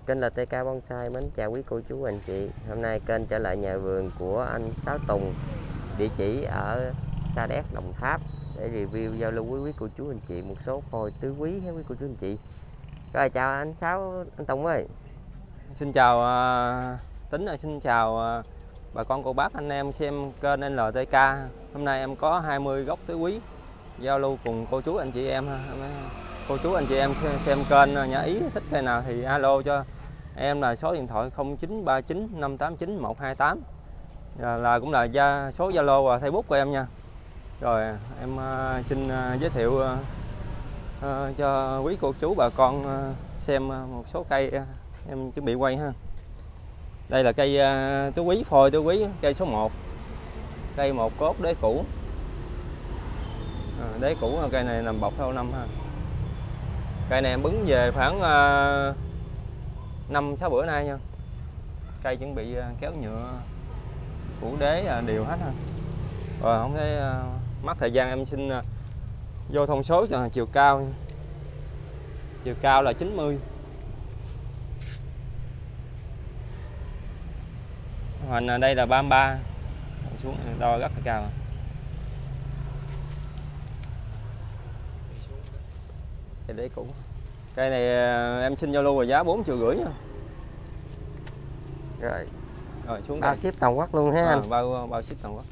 Kênh LTK Bonsai mến chào quý cô chú anh chị. Hôm nay kênh trở lại nhà vườn của anh Sáu Tùng, địa chỉ ở Sa Đéc, Đồng Tháp, để review giao lưu với quý cô chú anh chị một số phôi tứ quý với quý cô chú anh chị. Rồi chào anh Sáu, anh Tùng ơi. Xin chào Tính, xin chào bà con cô bác anh em xem kênh LTK. Hôm nay em có 20 gốc tứ quý giao lưu cùng cô chú anh chị em. Cô chú anh chị em xem kênh nhà Ý thích cây nào thì alo cho em là số điện thoại 0939 589 128 là cũng là số Zalo và Facebook của em nha. Rồi em xin giới thiệu cho quý cô chú bà con xem một số cây em chuẩn bị quay ha. Đây là cây tứ quý, phôi tứ quý, cây số 1, cây một cốt đế cũ. Đế cũ, cây này nằm bọc lâu năm ha. Cây này em bứng về khoảng 5-6 bữa nay nha. Cây chuẩn bị kéo nhựa củ đế đều hết ha. Rồi không thấy mất thời gian, em xin vô thông số cho chiều cao nha. Chiều cao là 90. Hoành đây là 33. Xuống đo rất là cao. Cây đế cũ. Cây này em xin giao lưu và giá 4,5 triệu nha. Rồi xuống bao ship toàn quốc luôn ha anh. Bao ship toàn quốc.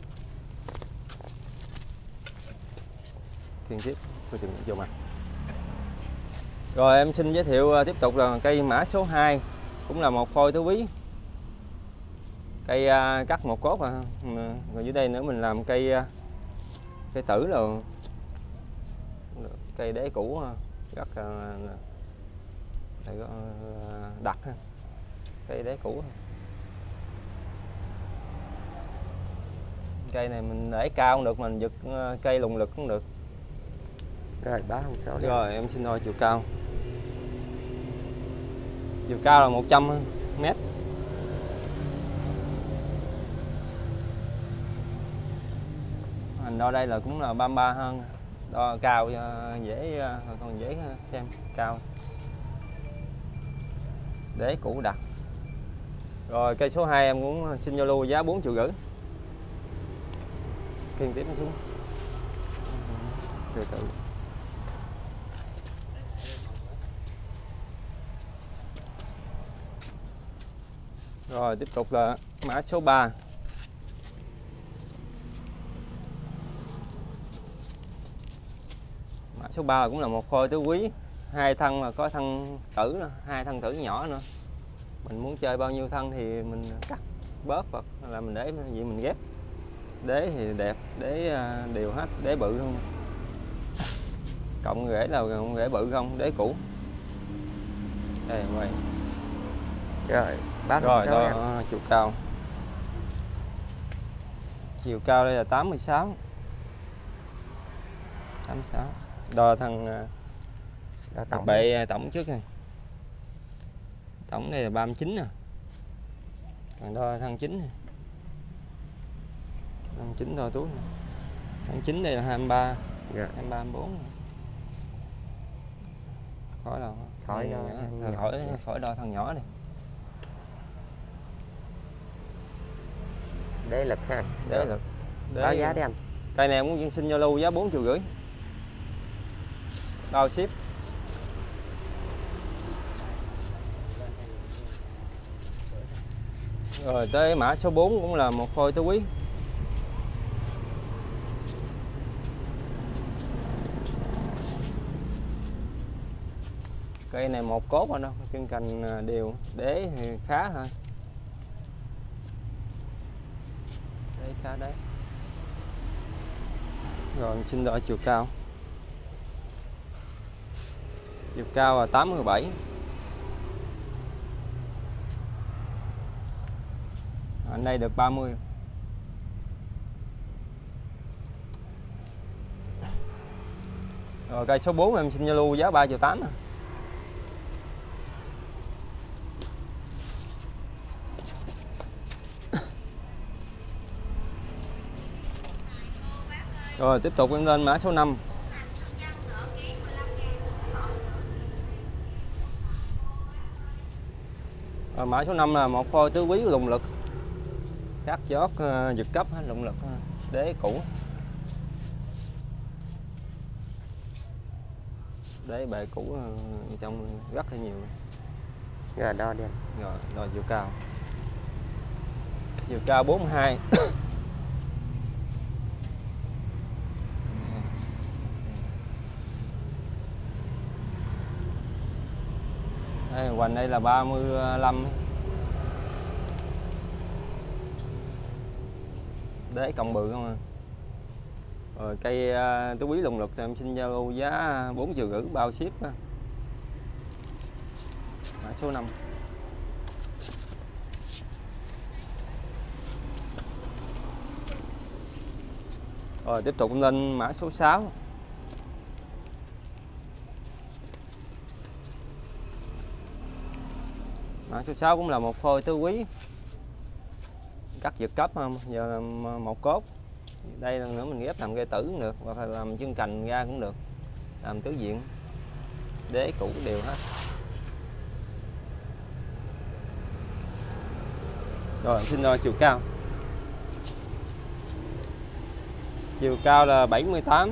Kiên tiếp tôi chừng vô mặt. Rồi em xin giới thiệu tiếp tục là cây mã số 2, cũng là một phôi tứ quý. Cây cắt một cốt rồi dưới đây nữa mình làm cây tử rồi. Cây đế cũ rất đặc ha. Cây đế cũ. Cây này mình để cao cũng được, mình giật cây lùng lực cũng được. Rồi báo thông số. Rồi em xin hỏi chiều cao. Chiều cao là 100 m. Hành đo đây là cũng là 33 hơn. Đo cao dễ, còn dễ xem cao. Đế cũ đặc. Rồi cây số 2 em cũng xin giao lưu giá 4,5 triệu. Kiên tiếp xuống. Từ từ. Rồi tiếp tục là mã số 3. Mã số 3 cũng là một phôi tứ quý, hai thân mà có thân tử nữa, hai thân tử nhỏ nữa. Mình muốn chơi bao nhiêu thân thì mình cắt bớt, hoặc là mình để gì mình ghép. Đế thì đẹp, đế đều hết, đế bự không. Cộng rễ là rễ bự không, đế cũ. Đây quay. Rồi báo Rồi thông số đo chiều cao. Chiều cao đây là 86. 86. Đo thân tổng bệ tổng trước này. Tổng đây là 39 nè. Còn đo thân chính này. Thân chính đo túi này. Thân chính đây là 23. Dạ. 23 24. Khỏi đâu. Khỏi đo thân nhỏ đi. Đế lực ha. Đế lực. Báo giá đi anh. Cây này cũng xin giao lưu giá 4,5 triệu. Bao ship. Rồi tới mã số 4 cũng là một phôi tứ quý. Cây này một cốt rồi đâu, chân cành đều, đế thì khá thôi. Đế khá đấy. Rồi xin đo chiều cao. Chiều cao là 87. Anh đây được 30. Rồi cây số 4 em xin giao lưu giá 3,8 triệu. Rồi tiếp tục em lên mã số 5. Rồi, mã số 5 là một phôi tứ quý lùng lực, các chót giật cấp lùng lực, đế cũ, đế bệ cũ trong rất là nhiều. Rồi đo đi anh. Rồi đo chiều cao. Chiều cao 42. Đây, hoành đây là 35. Đế cộng bự không à. Rồi cây tứ quý lùng lực thì em xin giao lưu giá 4,5 triệu bao ship. Mã số 5. Rồi tiếp tục lên mã số 6. Mã số 6 cũng là một phôi tứ quý, cắt giật cấp giờ là một cốt. Đây nữa mình ghép làm cây tử cũng được, hoặc là làm chân cành ra cũng được, làm tứ diện, đế cũ đều hết. Rồi xin đo chiều cao. Chiều cao là 78.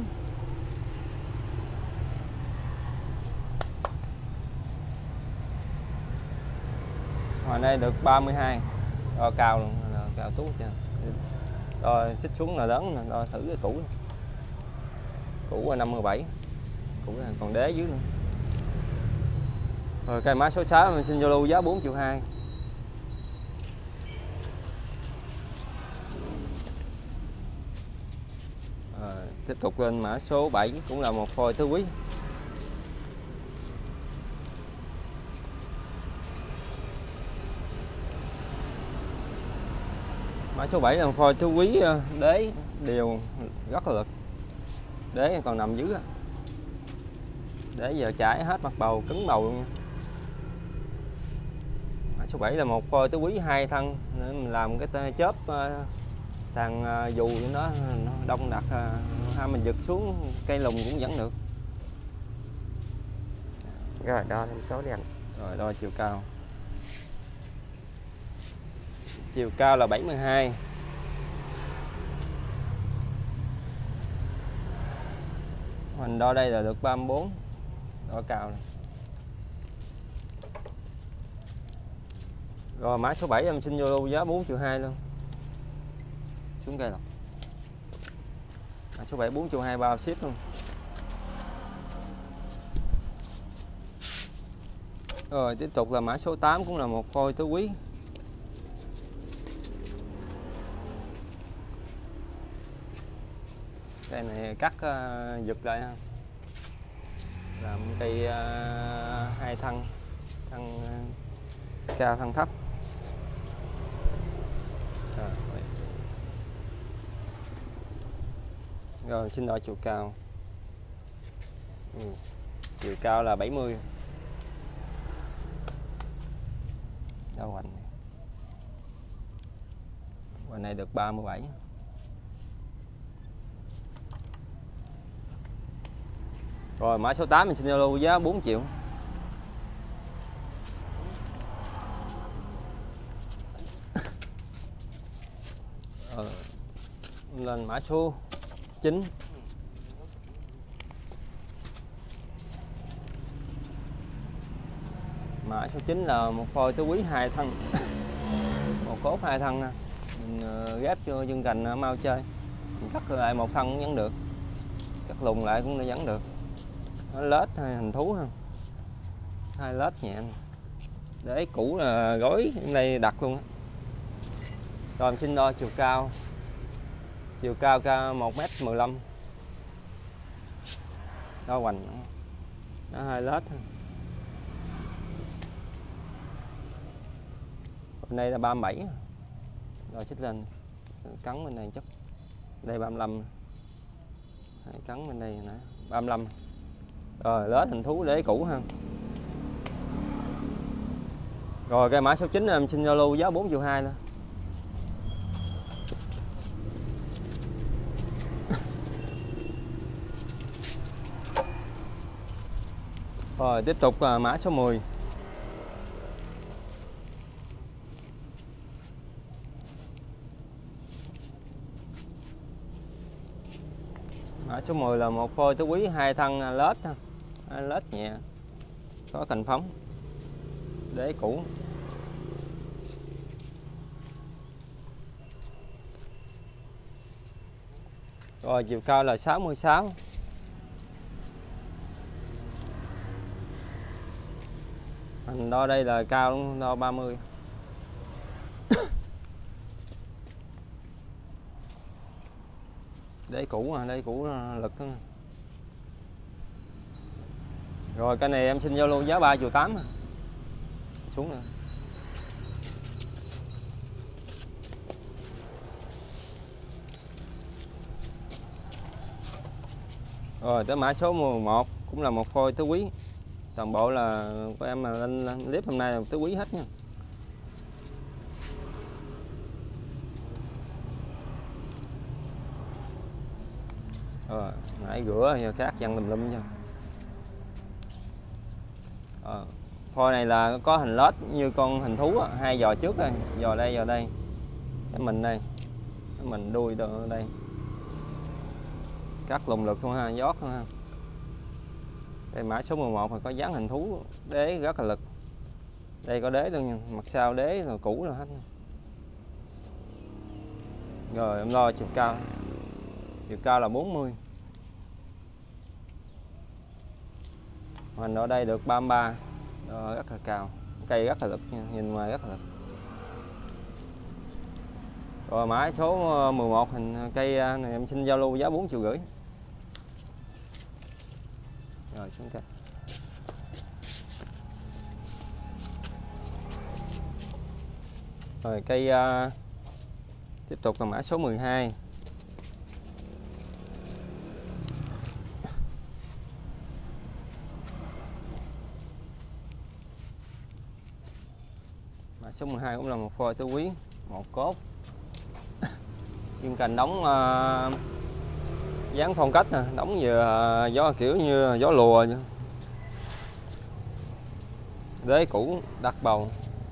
Hồi nay được 32. Đo cao luôn, cao tốt chưa. Rồi xích xuống là lớn, đo thử cái cũ. Cũ là 57. Cũ là còn đế dưới nữa. Rồi cây mã số 6 mình xin giao lưu giá 4,2 triệu. Tiếp tục lên mã số 7 cũng là một phôi tứ quý. Mã số 7 là một phôi tứ quý, đế đều rất là lực. Đế còn nằm dưới. Đế giờ chảy hết mặt bầu, cứng bầu luôn nha. Mã số 7 là một phôi tứ quý 2 thân, để mình làm cái chớp tàn dù cho nó đông đặc, hai mình giật xuống cây lùng cũng vẫn được. Rồi đo thêm số đi anh. Rồi đo chiều cao. Chiều cao là 72. Mình đo đây là được 34. Đo cao này. Rồi mã số 7 em xin vô lưu giá 4,2 triệu luôn. Xuống cây rồi. Mã số 7 4,2 triệu bao ship luôn. Rồi tiếp tục là mã số 8 cũng là một phôi tứ quý. Cây này cắt giật lại ha. Làm cây 2 thân, thân cao thân thấp. Rồi xin đo chiều cao. Chiều cao là 70. Đâu hoành này. Hoành này được 37. Rồi mã số 8 mình xin giao lưu giá 4 triệu. Lên mã số 9. Mã số 9 là một phôi tứ quý 2 thân. Một cốt 2 thân nè. Mình ghép cho chân cành mau chơi. Mình cắt lại một thân cũng vẫn được. Cắt lùng lại cũng vẫn được. Nó lết hay hình thú ha. Hai lết nhẹ. Đế cũ là gối trong đây đặt luôn á. Rồi mình xin đo chiều cao. Chiều cao 1,15 m. Đo hoành nó hai lết. Bên đây là 37. Rồi xích lên cắn bên này chút. Đây 35. Cắn bên đây nè 35. Rồi lết hình thú đế cũ ha. Rồi cái mã số 9 em xin giao lưu giá 4,2 triệu luôn. Rồi tiếp tục mã số 10. Mã số 10 là một phôi tứ quý, hai thân lết ha, lết nhẹ, có cành phóng, đế cũ. Rồi chiều cao là 66. Mình đo đây là cao, đo 30. Đế cũ à, đế cũ lực đó. Rồi cái này em xin giao lưu giá 3,8 triệu. Xuống nè. Rồi tới mã số 11 cũng là một phôi tứ quý. Toàn bộ là của em mà lên clip hôm nay là tứ quý hết nha. Rồi, nãy rửa giờ khác văng tùm lum nha. Phôi này là có hình lết như con hình thú, hai giò trước đây, giò đây, giò đây. Cái mình đây, cái mình đuôi đây. Cắt lùng lực luôn ha, giót luôn ha. Đây mã số 11 là có dáng hình thú, đế rất là lực. Đây có đế luôn nha, mặt sau đế rồi cũ rồi hết. Rồi em lo chiều cao. Chiều cao là 40. Mình ở đây được 33. Rồi, rất là cao. Cây rất là lực nha, nhìn ngoài rất là lực. Rồi mã số 11 hình cây này em xin giao lưu giá 4,5 triệu. Rồi xuống cây. Rồi cây tiếp tục là mã số 12. Mã số 12 cũng là một phôi tứ quý, một cốt. Chuyên cành đóng dáng phong cách nè, đóng vừa gió kiểu như gió lùa vậy. Đế cũ đặt bầu.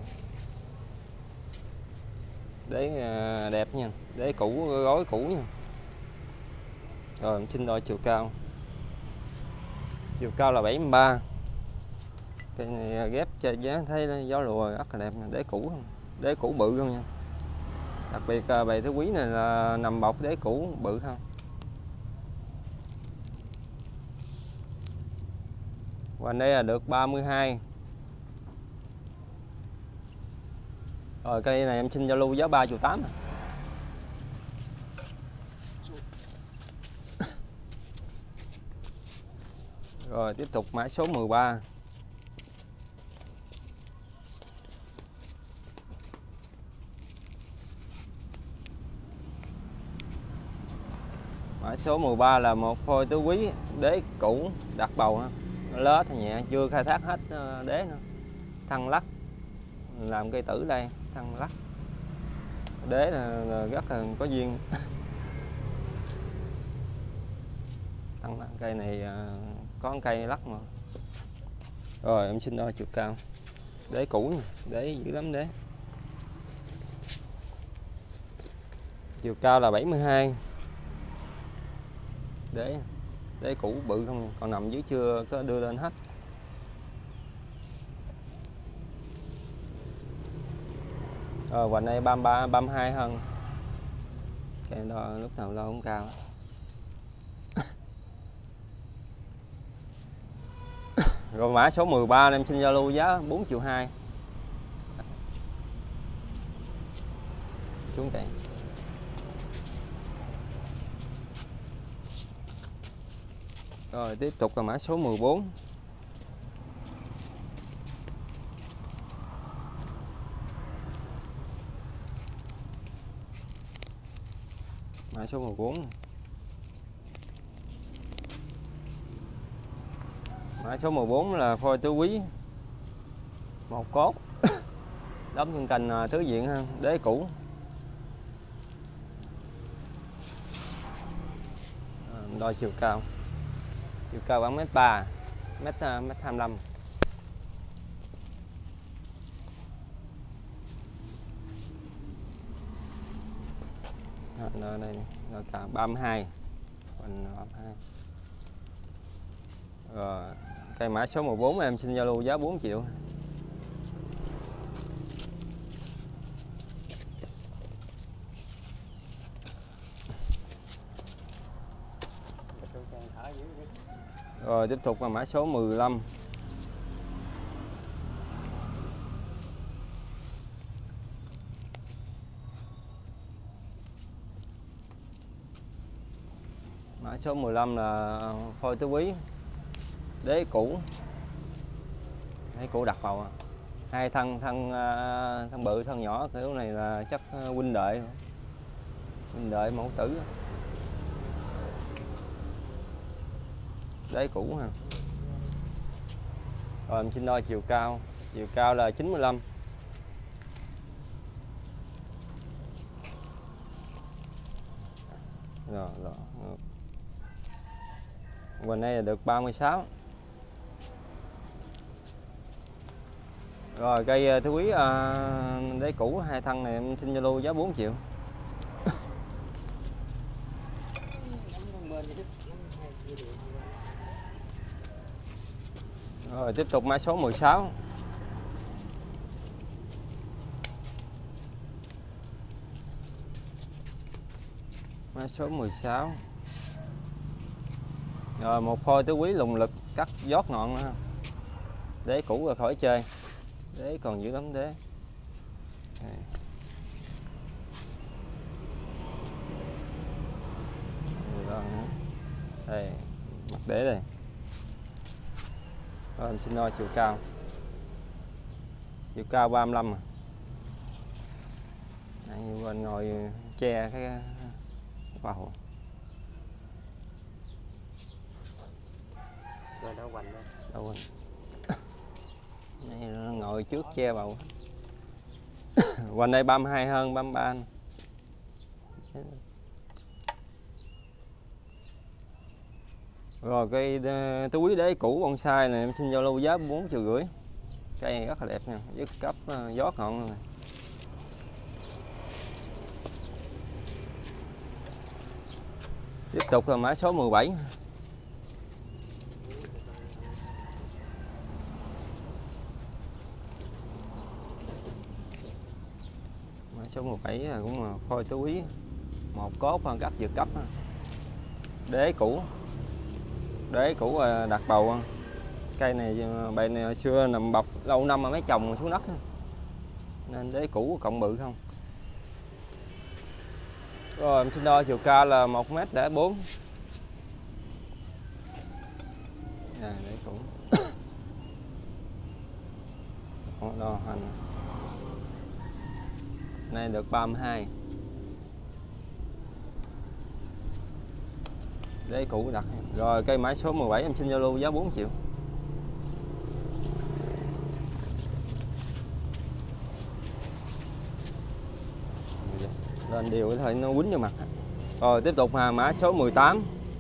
Đế đẹp nha, đế cũ gối cũ nha. Rồi em xin đo chiều cao. Chiều cao là 73. Cây này ghép chơi giá thấy gió lùa rất là đẹp nha, đế cũ không? Đế cũ bự không nha. Đặc biệt bầy tứ quý này là nằm bọc đế cũ bự không. Và đây là được 32. Rồi cây này em xin giao lưu giá 3,8 triệu. Rồi tiếp tục mã số 13. Mã số 13 là một phôi tứ quý, đế cũ đặt bầu ha. Lết thì nhẹ, chưa khai thác hết đế nữa. Thân lắc. Làm cây tử đây, thân lắc. Đế là rất là có duyên. Thân lắc, cây này có một cây lắc mà. Rồi em xin đo chiều cao. Đế cũ nha, đế dữ lắm đế. Chiều cao là 72. Đế cũ bự không, còn nằm dưới chưa có đưa lên hết. Rồi hoành này 33, 32 hơn. Cái đo lúc nào lo cũng cao. Rồi mã số 13 em xin giao lưu giá 4,2 triệu. Xuống cây. Rồi tiếp tục là mã số 14. Mã số 14. Mã số 14 là phôi tứ quý, một cốt. Đóng thân cành thứ diện ha, đế cũ. Đo chiều cao. Chiều cao khoảng 1m3, mét 25. Đây này, cao 32. Mình 2. Rồi cây mã số 14 em xin giao lưu giá 4 triệu. Rồi tiếp tục là mã số 15. Mã số 15 là phôi tứ quý, đế cũ đặt bầu à. Hai thân bự thân nhỏ, kiểu này là chắc huynh đệ mẫu tử, đế cũ ha. Rồi em xin đo chiều cao là 95. Rồi. Bên đây là được 36. Rồi cây thứ quý đế cũ hai thân này em xin giao lưu giá 4 triệu. Rồi tiếp tục mã số 16. Mã số 16. Rồi một phôi tứ quý lùng lực cắt giót ngọn nữa. Đế cũ rồi khỏi chơi. Đế còn dữ lắm đế. Đây, mặt đế đây. Rồi em xin đo chiều cao. Chiều cao 35 à. Đây, bên ngồi che cái bầu. Rồi đâu quanh đó. Đâu quanh. Đây nó ngồi trước che bầu. Quanh đây 32 hơn 33. Rồi cây tứ quý đế cũ bonsai này em xin giao lưu giá 4,5 triệu. Cây này rất là đẹp nha, dứt cấp giót ngọn luôn này. Tiếp tục là mã số 17. Mã số 17 là cũng là phôi tứ quý, một cốt cắt vượt cấp. Đế cũ đặt bầu. Cây này bầy này hồi xưa nằm bọc lâu năm mà mấy chồng xuống đất nên đế cũ cộng bự không. Rồi em xin đo chiều cao là 1m04. Đế cũ. Đo hành. Nay được 32. Đế cũ đặt. Rồi cây mã số 17 em xin giao lưu giá 4 triệu. Lên điều có thể nó quýnh vô mặt. Rồi tiếp tục là mã số 18.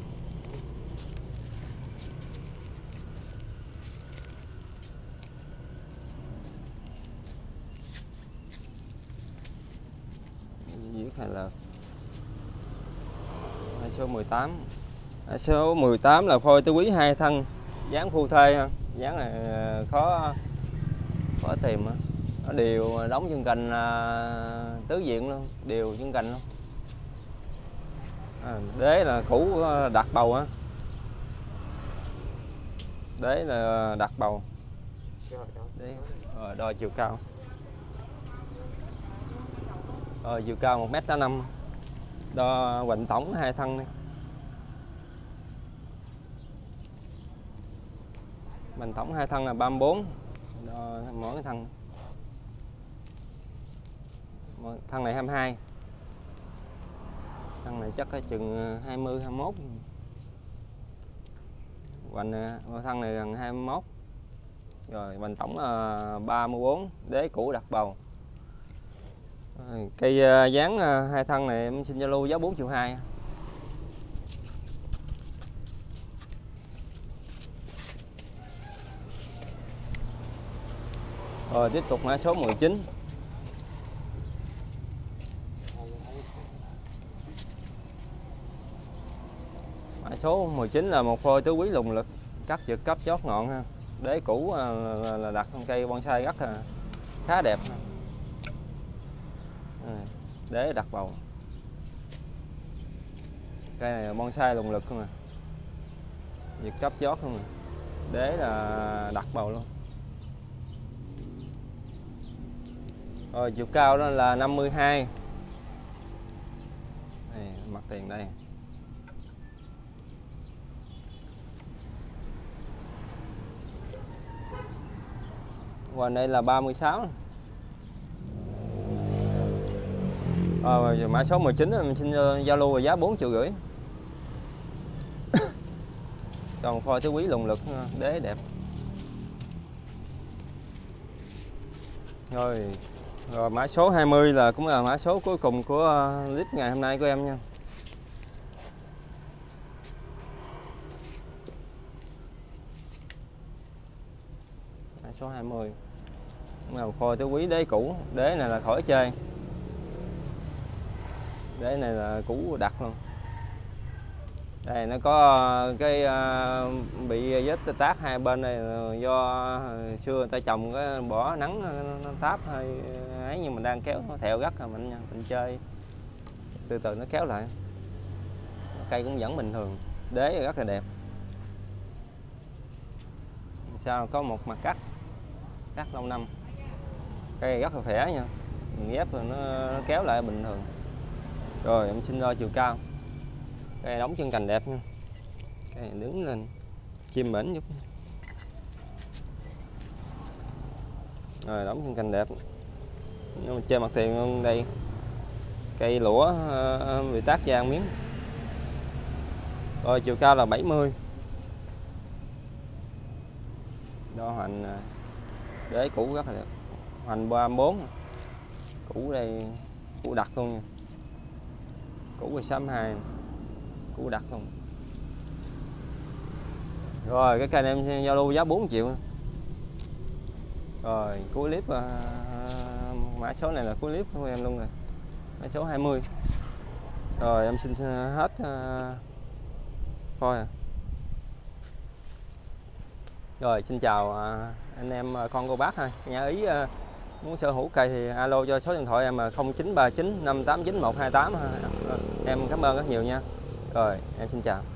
Viết hay là mã số 18. Mã số 18 là phôi tứ quý hai thân, dáng phu thê ha. Dáng này khó tìm. Nó đều đóng chân cành tứ diện luôn, đều chân cành luôn. Đế là cũ đặt bầu á. Đế là đặt bầu. Đế. Rồi đo chiều cao. Rồi chiều cao 1m65. Đo hoành tổng hai thân đi. Hoành tổng hai thân là 34. Đo mỗi cái thân. Thân này 22. Thân này chắc là chừng 20 21. Hoành thân này gần 21. Rồi hoành tổng là 34, đế cũ đặt bầu. Cây dáng hai thân này em xin giao lưu giá 4,2 triệu. Rồi tiếp tục mã số 19. số 19 là một phôi tứ quý lùng lực, cắt giật cấp chót ngọn ha. Đế cũ là đặt cây bonsai rất là khá đẹp. Đế đặt bầu. Cây này là bonsai lùng lực không à. Giật cấp chót không à. Đế là đặt bầu luôn. Rồi chiều cao đó là 52. Đây, mặt tiền đây. Và đây là 36. Giờ mã số 19 mình xin giao lưu và giá 4,5 triệu. Còn phôi tứ quý lùng lực, đế đẹp. Rồi mã số 20 là cũng là mã số cuối cùng của clip ngày hôm nay của em nha. Mã số 20 cũng là phôi tứ quý đế cũ, đế này là khỏi chơi. Đế này là cũ đặt luôn. Đây nó có cái bị vết tát hai bên này do xưa người ta trồng cái bỏ nắng nó táp hay ấy, nhưng mình đang kéo nó thẹo gắt là mình chơi từ từ nó kéo lại. Cây cũng vẫn bình thường, đế rất là đẹp. Sao có một mặt cắt lâu năm, cây rất là khỏe nha, mình ghép rồi nó kéo lại bình thường. Rồi em xin đo chiều cao. Cây đóng chân cành đẹp nha. Cây đứng lên chim bển giúp. Rồi đóng chân cành đẹp. Nhưng mà trên mặt tiền đây cây lũa bị tát da miếng. Rồi chiều cao là 70. Đo hoành đế cũ rất là đẹp. Hoành 34. Cũ đây cũ đặt luôn nha. Cũ 62. Cũ đặt không. Rồi cái cây này em giao lưu giá 4 triệu. Rồi cuối clip mã số này là cuối clip của em luôn rồi. Mã số 20. Rồi em xin hết coi. Rồi xin chào anh em con cô bác thôi. Nhà ý muốn sở hữu cây thì alo cho số điện thoại em 0939 589 128. Em cảm ơn rất nhiều nha. Rồi em xin chào.